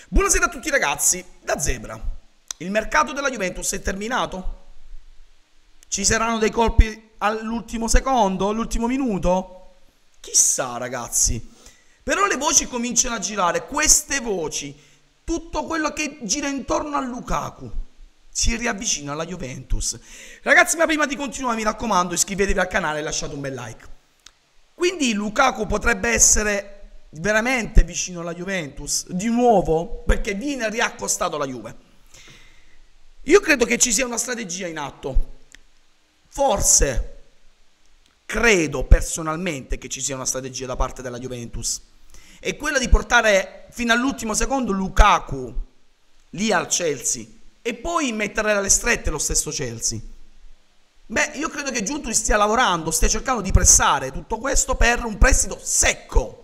Buonasera a tutti ragazzi, da Zebra. Il mercato della Juventus è terminato? Ci saranno dei colpi all'ultimo secondo, all'ultimo minuto? Chissà ragazzi. Però le voci cominciano a girare, queste voci, tutto quello che gira intorno a Lukaku si riavvicina alla Juventus. Ragazzi, ma prima di continuare mi raccomando iscrivetevi al canale e lasciate un bel like. Quindi Lukaku potrebbe essere veramente vicino alla Juventus di nuovo, perché viene riaccostato alla Juve. Io credo che ci sia una strategia in atto. Forse, credo personalmente che ci sia una strategia da parte della Juventus. È quella di portare fino all'ultimo secondo Lukaku lì al Chelsea e poi mettere alle strette lo stesso Chelsea. Beh, io credo che Giunto stia lavorando, stia cercando di pressare tutto questo per un prestito secco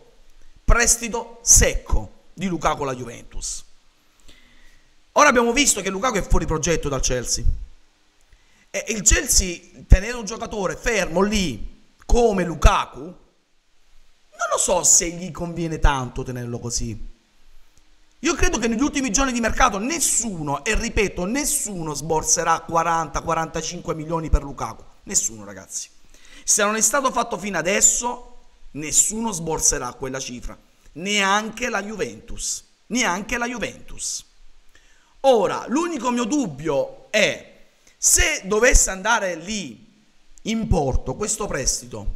di Lukaku alla Juventus. Ora abbiamo visto che Lukaku è fuori progetto dal Chelsea e il Chelsea tenere un giocatore fermo lì come Lukaku non lo so se gli conviene tanto tenerlo così. Io credo che negli ultimi giorni di mercato nessuno, e ripeto nessuno, sborserà 40-45 milioni per Lukaku. Nessuno ragazzi. Se non è stato fatto fino adesso nessuno sborserà quella cifra, neanche la Juventus, neanche la Juventus. Ora, l'unico mio dubbio è se dovesse andare lì in porto questo prestito,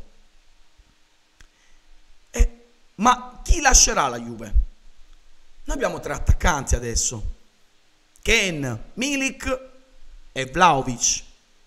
ma chi lascerà la Juve? Noi abbiamo tre attaccanti adesso, Kean, Milik e Vlahovic.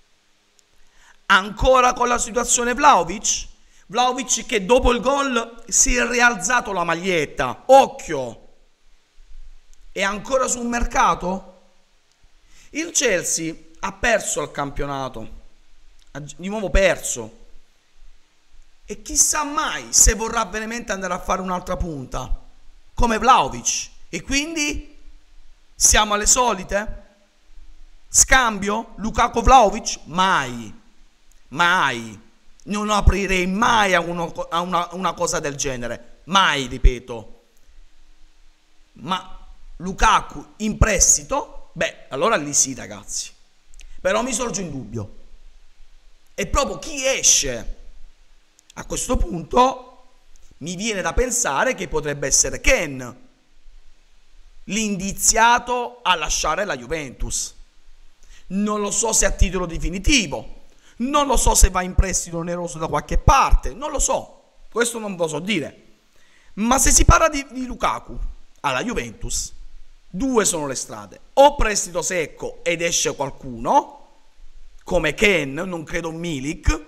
Ancora con la situazione Vlahovic che dopo il gol si è rialzato la maglietta, occhio, è ancora sul mercato? Il Chelsea ha perso il campionato, ha di nuovo perso, e chissà mai se vorrà veramente andare a fare un'altra punta, come Vlahovic, e quindi siamo alle solite? Scambio? Lukaku-Vlahovic? Mai, mai. Non aprirei mai a una cosa del genere. Mai, ripeto. Ma Lukaku in prestito? Beh, allora lì sì, ragazzi. Però mi sorge un dubbio. E proprio chi esce? A questo punto mi viene da pensare che potrebbe essere Kean, l'indiziato a lasciare la Juventus. Non lo so se a titolo definitivo. Non lo so se va in prestito oneroso da qualche parte, non lo so, questo non lo so dire. Ma se si parla di Lukaku alla Juventus, due sono le strade: o prestito secco ed esce qualcuno, come Kean, non credo un Milik,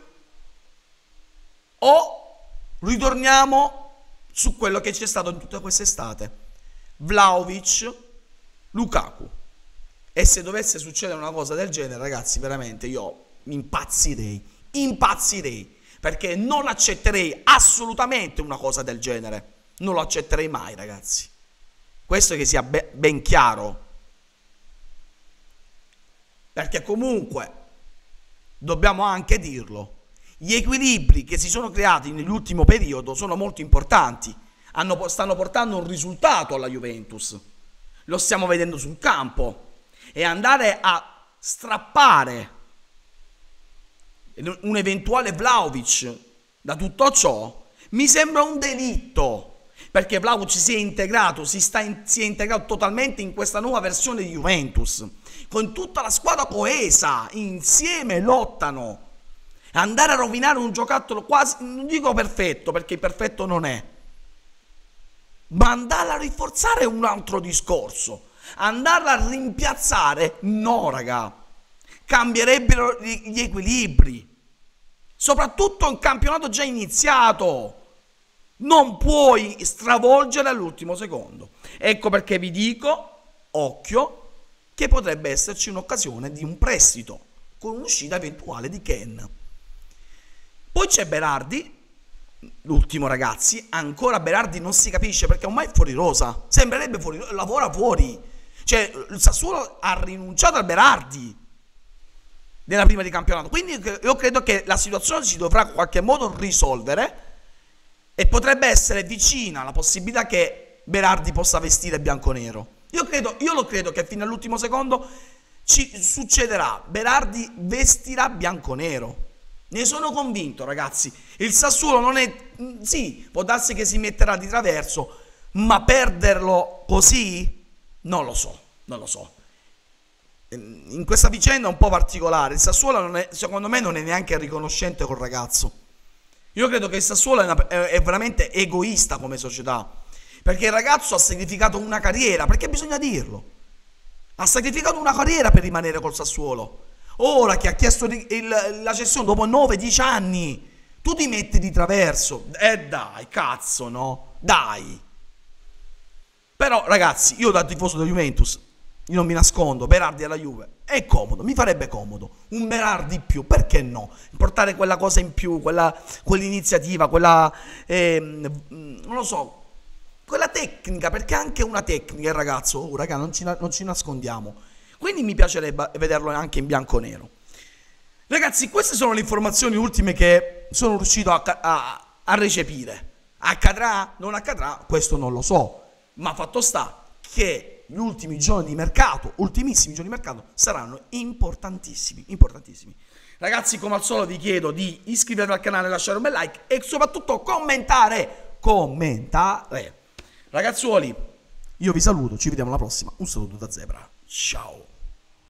o ritorniamo su quello che c'è stato in tutta quest'estate: Vlahovic, Lukaku. E se dovesse succedere una cosa del genere, ragazzi, veramente io impazzirei, perché non accetterei assolutamente una cosa del genere, non lo accetterei mai, ragazzi, questo che sia ben chiaro, perché comunque dobbiamo anche dirlo, gli equilibri che si sono creati nell'ultimo periodo sono molto importanti, stanno portando un risultato alla Juventus, lo stiamo vedendo sul campo, e andare a strappare un eventuale Vlahovic da tutto ciò mi sembra un delitto, perché Vlahovic si è integrato totalmente in questa nuova versione di Juventus, con tutta la squadra coesa, insieme lottano. Andare a rovinare un giocattolo quasi, non dico perfetto, perché perfetto non è, ma andare a rinforzare un altro discorso, andarla a rimpiazzare, no raga, cambierebbero gli equilibri, soprattutto in campionato già iniziato, non puoi stravolgere all'ultimo secondo. Ecco perché vi dico, occhio, che potrebbe esserci un'occasione di un prestito con un'uscita eventuale di Kean. Poi c'è Berardi, l'ultimo ragazzi, ancora Berardi non si capisce perché ormai è fuori rosa, sembrerebbe fuori, lavora fuori. Cioè, il Sassuolo ha rinunciato al Berardi nella prima di campionato. Quindi io credo che la situazione si dovrà in qualche modo risolvere e potrebbe essere vicina la possibilità che Berardi possa vestire bianconero. Io lo credo che fino all'ultimo secondo ci succederà. Berardi vestirà bianconero. Ne sono convinto, ragazzi. Il Sassuolo non è... Sì, può darsi che si metterà di traverso, ma perderlo così? Non lo so, non lo so. In questa vicenda un po' particolare, il Sassuolo non è, secondo me non è neanche riconoscente col ragazzo. Io credo che il Sassuolo è veramente egoista come società, perché il ragazzo ha sacrificato una carriera, perché bisogna dirlo. Ha sacrificato una carriera per rimanere col Sassuolo. Ora che ha chiesto la cessione dopo 9-10 anni, tu ti metti di traverso. Dai, cazzo, no? Dai. Però, ragazzi, io da tifoso della Juventus, io non mi nascondo, Berardi alla Juve è comodo, mi farebbe comodo. Un Berardi in più, perché no? Portare quella cosa in più, quell'iniziativa, non lo so, quella tecnica, perché è anche una tecnica il ragazzo. Oh, raga, non ci nascondiamo. Quindi mi piacerebbe vederlo anche in bianco-nero. Ragazzi, queste sono le informazioni ultime che sono riuscito a recepire. Accadrà? Non accadrà? Questo non lo so. Ma fatto sta che gli ultimi giorni di mercato, ultimissimi giorni di mercato, saranno importantissimi, importantissimi. Ragazzi, come al solito vi chiedo di iscrivervi al canale, lasciare un bel like e soprattutto commentare. Ragazzuoli, io vi saluto, ci vediamo alla prossima. Un saluto da Zebra. Ciao.